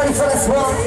ready for this one?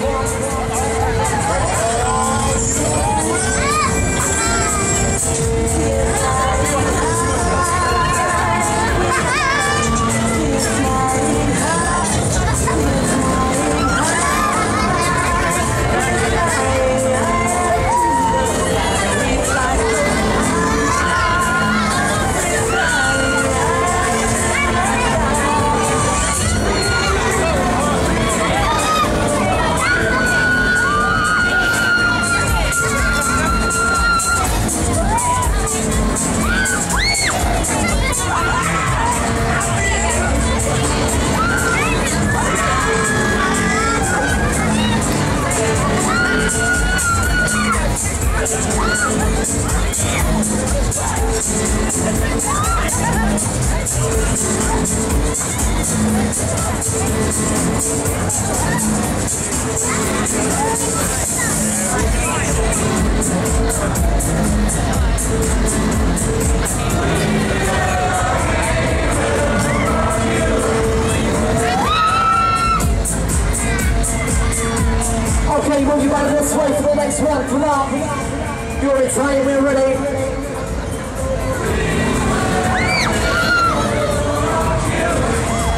Okay, move your body this way for the next one. Come on. You're in time, we're ready.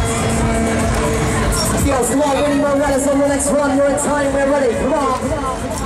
Yes, come on, any more runners on the next one. You're in time, we're ready. Come on.